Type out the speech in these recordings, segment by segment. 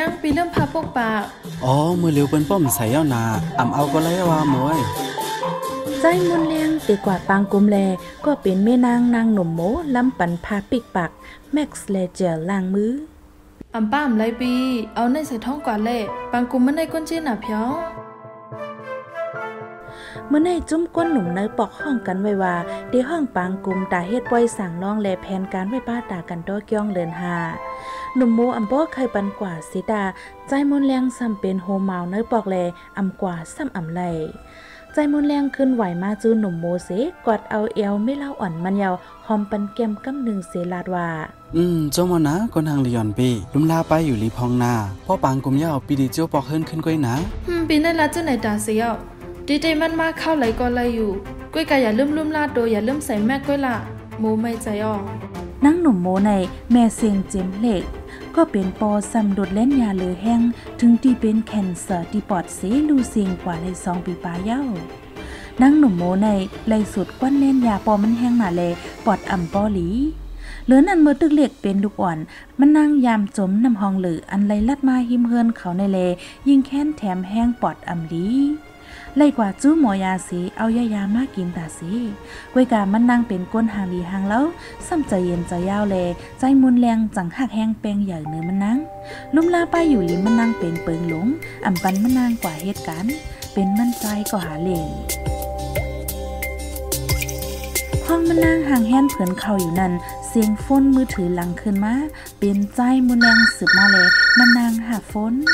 งปีเริ่มพาพวกปากอ๋อมือเร็วเป็นป้อมใส่เอานาเอาก็ไล่ว่ามวยใจมุนเลียงตีกว่าปางกุมแลก็เป็นแม่นางหนุ่มโมลำปันพาปิกปักแม็กซ์เลเจอร์ล้างมือป้ามไรปีเอาในใส่ท้องกว่าเล่ปางกุมมันในก้นจีน่ะเพียวเมื่อในจุ้มก้นหนุ่มเนยปอกห้องกันไว้ว่าที่ห้องปางกุมตาเฮ็ดปล่อยสั่งน้องแลแผนการไว้ป้าตากันดอกย่องเลินหาหนุ่มโมบ่เคยปันกว่าสิดาใจมุนเลียงซ้ำเป็นโฮมาวเนยปอกแลกว่าซ้ำไลใจมุนแรงขึ้นไหวมาจูหนุ่มโมเสกอดเอาเอวไม่เล่าอ่อนมันยาวหอมปันแก้มกำหนึ่งเสลาดว่าเจ้ามานะก็นางลียอนปีลุมลาไปอยู่ลีพองนาพ่อปางกุมยาวปีดีเจ้าปอกขึ้นก้อยนะปีนั่นละเจ้าไหนตาเสียวดีเจมันมาเข้าไหลก็ไหลอยู่ก้อยกะอย่าลืมลาดโดอย่าลืมใส่แม่ก้อยละโมไม่ใจอ่อนั่งหนุ่มโมในแม่เสียงเจมเล็กก็เป็นปอสำดุดเล่นยาเหลือแห้งถึงที่เป็นแคนเซอร์ที่ปอดเสลูเสียงกว่าใน2 ปีปลายเย้านั่งหนุ่มโมในไล่สุดกวนเล่นยาปอมันแห้งหนาเลปอดปอหลีเหลือนั่นเมื่อตึกเล็กเป็นลูกอ่อนมันนั่งยามจมน้ำห้องหรืออันไล่ลัดมาหิมเฮินเขาในเลยิ่งแค้นแถมแห้งปอดหลีไล่กว่าจู้หมอยาสีเอายามากินตาสีกวยกามันนั่งเป็นก้นหางลีหางแล้วซ้ำใจเย็นใจยาวแลใจมุนแรงจังหักแห้งแปงใหญ่เนื้อมันนั่งลุ่มลาป้ายอยู่ลิมมันนั่งเป็นเปิงหลงปันมันนางกว่าเหตุการณ์เป็นมันใจก็หาเหล่งห้องมันนั่งห่างแห้นเผินเข่าอยู่นั่นเสียงฝนมือถือหลังขึ้นมาเป็นใจมุนแรงสืบมาเลยมันนางหาฝน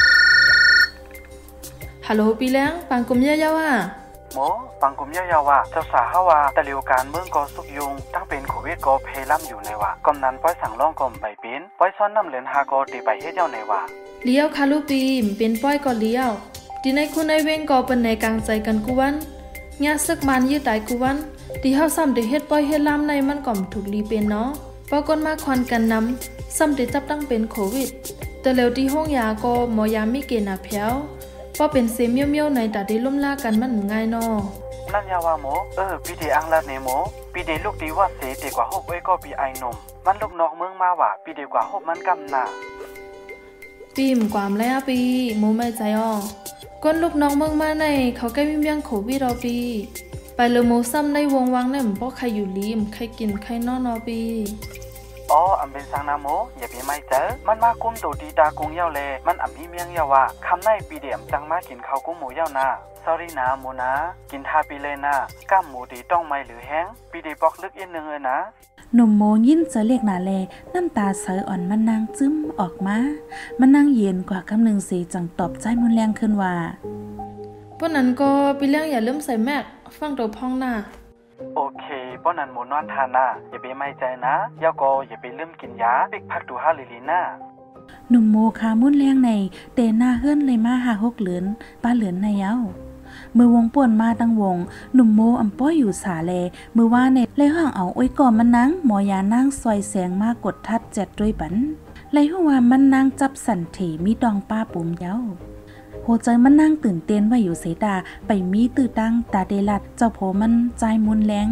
ฮัลโหลปีแล้งปังกุมยาวๆอ่ะโมปังกุมยาวๆว่าเจ้าสาฮาวาแต่เลียวการเมืองก็สุกยุงตั้งเป็นโควิดก็เพล่ำอยู่ในว่ากำนันป้อยสั่งล่องกลมใบปิ้นป้อยซ้อนน้ำเหลือน5 ก็ตีใบเฮ็ดเจ้าในว่าเลี้ยวคาลูปีเป็นป้อยก็เลี้ยวดีในคุณในเวงก็เป็นในกลางใจกันกูวันญาซึกมันยืดตายกูวันที่เฮาซ้ำได้เฮ็ดป้อยเฮ็ดล้ำในมันก่อมถูกลีเป็นเนาะปอกนมาควันกันน้ำซ้ำได้จับตั้งเป็นโควิดแต่แล้วที่ห้องยาก็หมอยาไม่เกณฑ์น่ะเพียวพอเป็นเซมเมี่ยวๆในแต่ได้ล้มล่ากันมันง่ายนอนั่นยาว่าโมปีเดอังลาเนโมปีเดลูกดีว่าเสเดกว่าฮบไว้ก็ปีไอนมมันลูกนอกเมืองมาว่าปีเดกว่าฮบมันกำนาปีมความแล้วปีโมไม่ใจอ้อก้นลูกน้องเมืองมาในเขาใกล้มีเมียงโควิดเราปีไปเลยโมซ้ำในวงวังเนี่ยเพราะใครอยู่ลีมใครกินใครนอนปีเป็นสังนาโมอย่าไปไม่เจอมันมากุ้มตัวดีตากุ้งเย้าเลยมันมีเมียงเย้าว่าคำในปีเดียมจังมากินข้าวกุ้งหมูเย้านาsorry นะโมนะกินทาปีเลยนะก้ามหมูดีต้องไม่หรือแห้งปีเดียปอกลึกอีกนึงเลยนะหนุ่มโมยินจะเรียกนาเลน้ำตาใสอ่อนมันนางจึ้มออกมามันนางเย็นกว่าคำหนึ่งสีจังตอบใจมุนแรงขึ้นว่าป้อนนั้นก็ปีเลี้ยงอย่าลืมใส่แม็กฟังตัวพองหน้าโอเคป้อนนั้นหมูนอนทานะอย่าไปไม่ใจนะยาก็อย่าไปลืมกินยาปิกพักดู5 ลิลิน่าหนุ่มโมคามุ่นแรงในเตหน้าเฮือนเลยมา5-6 เหลือนป้าเหลือนในเย้ามือวงป่วนมาตั้งวงหนุ่มโมป้อยอยู่สาเลมือว่าในเลยห้องเอาอ้อยก่อมันนั่งหมอยานั่งซอยแสงมากกดทัด7ด้วยบันเลยหัวมันนั่งจับสันเถมีดองป้าปุ่มเย้าโหใจมันนั่งตื่นเต้นว่าอยู่เสดาไปมีตื่นตั้งตาเดลัดเจ้าโผมันใจมุนแรง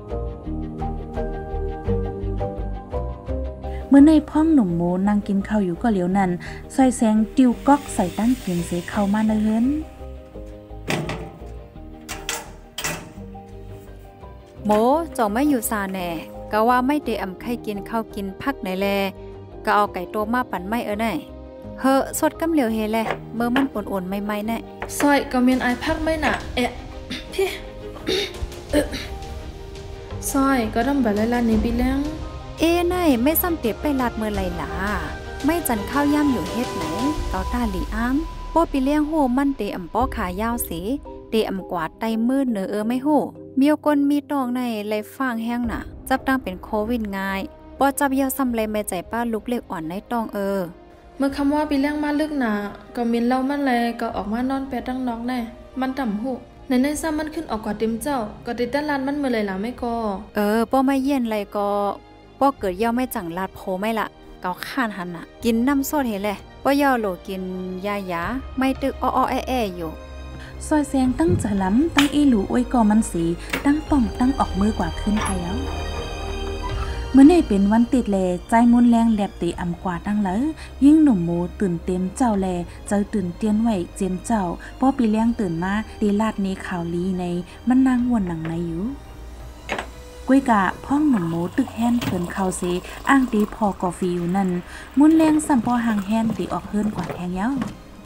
เมื่อในพ่องหนุ่มโมนั่งกินข้าวอยู่ก็เหลียวนั่นซอยแสงติวก๊อกใส่ตั้งเขียงเสเข้ามาในเฮือนโมจ่องไม่อยู่ซาแน่ก็ว่าไม่ได้ใครกินข้าวกินพักไหนแลก็เอาไก่โตมาปั่นไม่ไหนเฮอสดกำเหลียวเฮแลเมื่อมันป่นๆไม่แน่ซอยก็มีไอพักไม่น่ะพี่ซอยก็ดำแบบไรนี่ปีเลี้ยงไนไม่ซ้ำเตียบไปลาดเมื่อไรล่ะไม่จันข้าวย่ำอยู่เฮ็ดไหนเกาตาหลีอ้ำป้อปีเลี้ยงโหมันเตป้อขายาวสีเตกวาดไตมืดไม่โหมีกลมีตองในไรฟางแห้งน่ะจับตั้งเป็นโควิดง่ายป้อจับยาซ้ำไรไม่ใจป้าลุกเล็กอ่อนในตองเมื่อคำว่าปีเลี้ยงมาลึกหนาก็มินเล่ามันเลยก็ออกมานอนแปดตั้งนอกแน่มันต่ำหูในซ้ำมันขึ้นออกกว่าเต็มเจ้าก็ติดด้านลานมันเมื่อไรล่ะไม่ก็ป้อไม่เย็นไรก็ป้อเกิดย่อไม่จังลาดโพไม่ละเกาข้านหันน่ะกินน้ำโซดเห็นแหละป้อย่อโหลกินยาไม่ตึกแออยู่ซอยแซงตั้งจะล้ำตั้งอีหลูอ้วยกอมันสีตั้งป่องตั้งออกมือกว่าขึ้นไปแล้วเมื่อนี่เป็นวันติดแลใจมุนแรงแลบตีอำกว่าตั้งเลยยิ่งหนุ่มโมตื่นเต็มเจ้าแลเจอตื่นเตียนไหวเจียมเจ้าป้อปีเลี้ยงตื่นมาตีลาดนี้ข่าวลีในมันนางวนหนังในอยู่ก้วยกะพ่องหนุ่มโมตึกแฮนเพิ่นเข้าเสอ้างตีพอกาแฟอยู่นั่นมุนแรงสัมปอหางแฮนตีออกเฮิรนกว่าแทงเย้า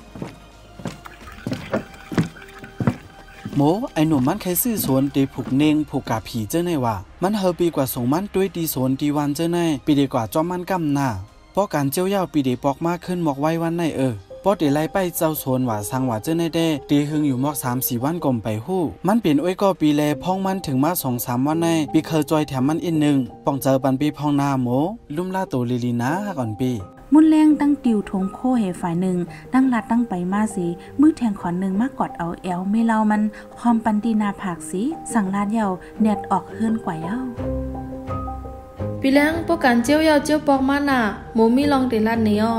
โมไอหนุ่มมันเคยซื้อสวนตีผูกเนงผูกกาผีเจ้าในว่ามันเฮาปีกว่าส่งมันด้วยตีสวนตีวันเจ้าในปีดีกว่าจอมมันกำหน้าเพราะการเจ้าเย้าปีดีปอกมากขึ้นหมอกไว้วันในเพราะตีไล่ไปเจ้าสวนว่าสังว่าเจ้าในได้ตีหึงอยู่หมอก 3-4 วันก่มไปหู้มันเปลี่ยนอ้อยก็ปีแลพ้องมันถึงมา 2-3 วันในปีเคยจอยแถมมันอีกนึงป้องเจอปันปีพ้องนาโมลุ่มล่าตัวลีลีนะก่อนปีมุนแรงตั้งติวทงโคเหฝ่ายหนึ่งตั้งลัดตั้งไปมาสีมือแทงขอนหนึ่งมากกอดเอาแอลไม่เล่ามันคอมปันตีนาผากสีสั่งลาดเยาเน็ดออกเฮือนกว่าเย้าปีแรงพวกการเจียวเยาเจียวปอกมาน่ะหมูมีลองตีลาดนี้อ้อ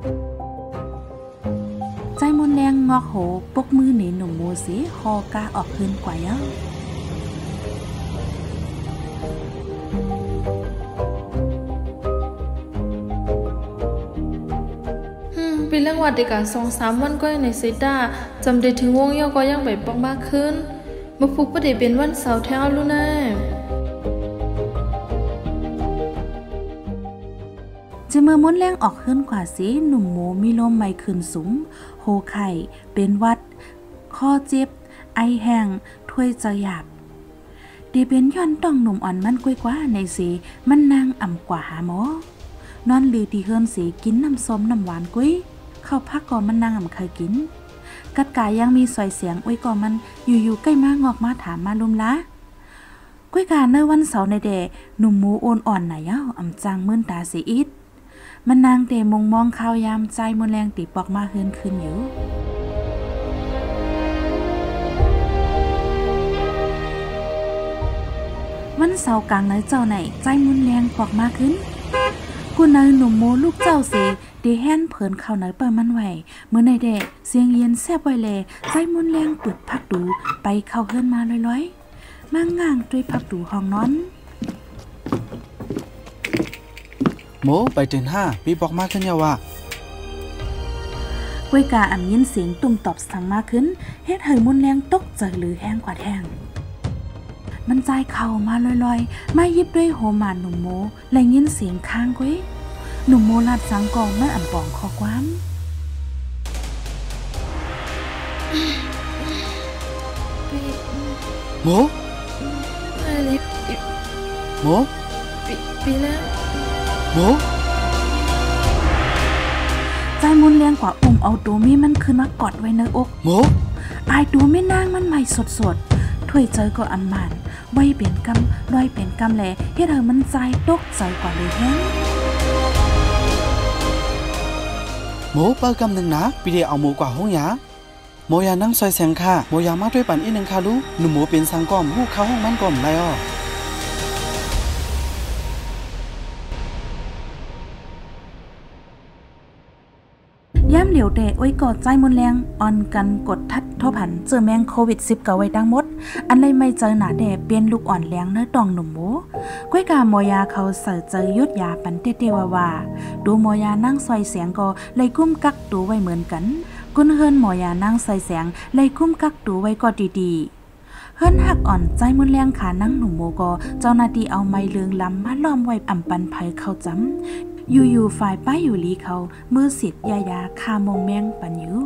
ใจมุนแรงงอกโหปกมือหนีหนุ่มโมสีคอกาออกเฮือนกว่าเย้าปีเรื่องวัดดีกว่า2-3 วันก็ในเซต้าจำได้ถึงวงเยาก็ยังไปปอกมากขึ้นมาฟุกประเดี๋ยวเป็นวันเสาร์แถวรู้แน่จะเมื่อมุนแรงออกขึ้นกว่าสีหนุ่มโมมีลมไม่ขึ้นสูงโหไข่เป็นวัดข้อเจ็บไอแห้งถ้วยจะหยาบเดเป็นย้อนต้องหนุ่มอ่อนมันกว่าในสีมันนางอ่ำกว่าหาหมอนอนลือตีเฮิรนสีกินน้ำส้มน้ำหวานกุ้ยเข้าพักก่อนมันนางอ่ำเคยกินกัดกายยังมีสอยเสียงอ้วยก่อนมันอยู่ๆใกล้มางอกมาถามมาลุมละกุ้ยกาเนวันเสาร์ในเดหนุ่มมูโอนอ่อนไหนเอ้าอ่ำจางมื่นตาสีอิดมันนางเตมงมองข้าวยามใจมนแรงตีปอกมาเฮิรนขึ้นอยู่วันเสาร์กลางไหนเจ้าไหนใจมุนแรงปอกมาขึ้นกูนายหนุ่มโมลูกเจ้าเสดีแฮนเผินเข้าไหนเปิดมันไหวเมื่อในเดะเสียงเย็นแซบไวแลใจมุนแรงเปิดพักดูไปเข้าเฮิรนมาลอยๆมั่งง่างด้วยพักดูห้องนอนโมไปเดิน5ปีบอกมากขึ้นยาว่าก้วยกาอ่ำยินเสียงตุ่มตอบสั่งมากขึ้นเฮ็ดให้มุนแรงตกใจหรือแห้งกว่าแห้งมันใจเข่ามาลอยๆมายิบด้วยโหมานหนุ่มโมและยินเสียงค้างก้วยหนุ่มโมลาดสังกองเมื่ออ่ำปองคอความโมอะไรโมปีแล้วโมใจมุนแรงกว่าเอาตัวมีมันขึ้นมากอดไว้ในอกโมอายตัวไม่นางมันใหม่สดๆถ้วยเจอก็อันมันไว้เป็นกำลอยเป็นกำแหล่เฮ็ดให้มันใจตกใจกว่าเลยแฮงโมเปิดกำหนึ่งนะปีเดียวเอาโมกว่าห้องยาโมยานั่งซอยแสงค่ะโมยามาด้วยปั่นอีกหนึ่งค่ะลูกหนุ่มโมเป็นสังกอมหู้เข้าห้องมันก่อมไรอ้อย่ำเหลียวเดะอ้อยกอดใจมุนแรงอ่อนกันกดทัดทผันเจอแมงโควิด-19 ไว้ดังหมดอันเลยไม่เจอหนาแดะเปลี่ยนลูกอ่อนแรงเนื้อตองหนุ่มโมก้วยกาหมอยาเขาเสิร์เจอยุดยาปันเตว่าดูหมอยานั่งซอยเสียงก็เลยกุ้มกักตัวไว้เหมือนกันกุนเฮิรนหมอยานั่งซอยเสียงเลยกุ้มกักตัวไว้ก็ดีๆเฮิรนหักอ่อนใจมุนแรงขานั่งหนุ่มโมก็เจ้าหน้าที่เอาไม้เลืองล้ำมาล้อมไว้อ่ำปันไผเข้าจำอยู่ฝ่ายป้ายอยู่ลีเขามือสิทธิ์ยาคามงแมงปันอยู่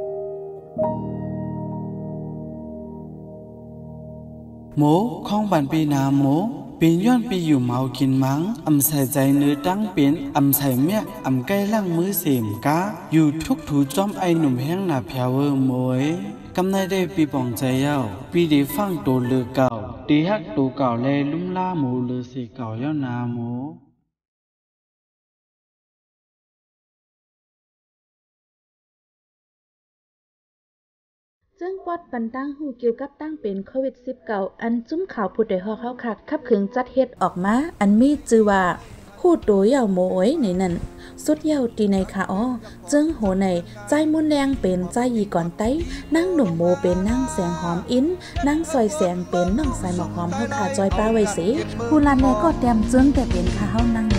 โมข้องปันปีนาโมเป็นย้อนปีอยู่เมากินมังอำใส่ใจเนื้อตั้งเป็นอำใส่เมียอำใกล้ล่างมือเสมกะอยู่ทุกถูจอมไอหนุ่มแห้งหนาเพียวเวอร์มวยกำในได้ปีปองใจเย้าปีได้ฟังตัวเลือเก่าตีฮักตัวเก่าแลลุ่มล่าหมูเลือเสเก่าเย้านาโมซึ่งปอดปันตั้งหูเกี่ยวกับตั้งเป็นโควิด-19 อันจุ้มข่าวผู้ใดฮอกเข้าคักขับขึงจัดเฮ็ดออกมาอันมีชื่อว่าโคพูดโดยเอาโมยในนั้นสุดเย้าตีในค่ะอ้อจึงโหในใจมุนแดงเป็นใจยีก่อนไต้นั่งหนุ่มโมเป็นนั่งแสงหอมอินนั่งซอยแสงเป็นน้องสายหมอกหอมเฮาขาจอยป้าไว้สิผู้ลานแลก็แต้มจึงแต่เป็นค่ะเฮานั่ง